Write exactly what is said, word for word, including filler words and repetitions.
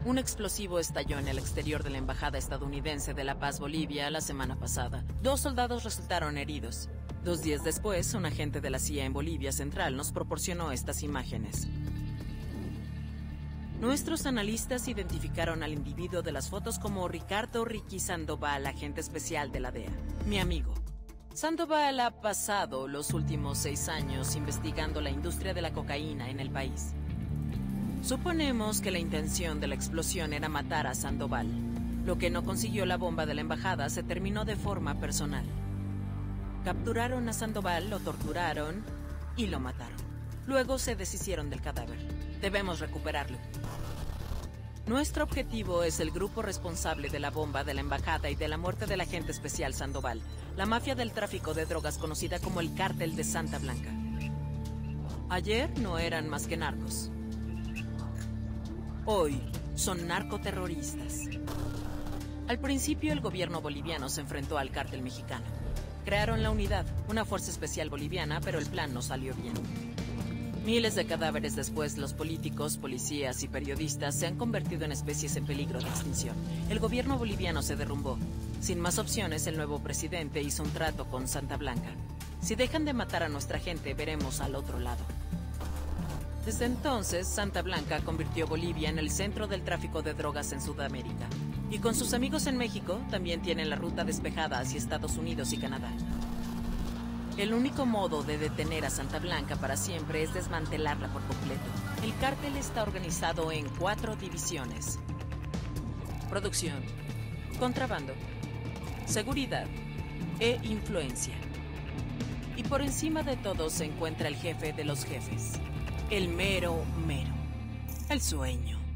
Un explosivo estalló en el exterior de la Embajada estadounidense de La Paz, Bolivia, la semana pasada. Dos soldados resultaron heridos. Dos días después, un agente de la C I A en Bolivia Central nos proporcionó estas imágenes. Nuestros analistas identificaron al individuo de las fotos como Ricardo Ricky Sandoval, agente especial de la D E A, mi amigo. Sandoval ha pasado los últimos seis años investigando la industria de la cocaína en el país. Suponemos que la intención de la explosión era matar a Sandoval. Lo que no consiguió la bomba de la embajada se terminó de forma personal. Capturaron a Sandoval, lo torturaron y lo mataron. Luego se deshicieron del cadáver. Debemos recuperarlo. Nuestro objetivo es el grupo responsable de la bomba de la embajada y de la muerte del agente especial Sandoval, la mafia del tráfico de drogas conocida como el Cártel de Santa Blanca. Ayer no eran más que narcos. Hoy son narcoterroristas. Al principio el gobierno boliviano se enfrentó al cártel mexicano. Crearon la unidad, una fuerza especial boliviana, pero el plan no salió bien. Miles de cadáveres después, los políticos, policías y periodistas se han convertido en especies en peligro de extinción. El gobierno boliviano se derrumbó. Sin más opciones, el nuevo presidente hizo un trato con Santa Blanca. Si dejan de matar a nuestra gente, veremos al otro lado. Desde entonces, Santa Blanca convirtió Bolivia en el centro del tráfico de drogas en Sudamérica. Y con sus amigos en México, también tienen la ruta despejada hacia Estados Unidos y Canadá. El único modo de detener a Santa Blanca para siempre es desmantelarla por completo. El cártel está organizado en cuatro divisiones: producción, contrabando, seguridad e influencia. Y por encima de todo se encuentra el jefe de los jefes, el mero mero, el sueño.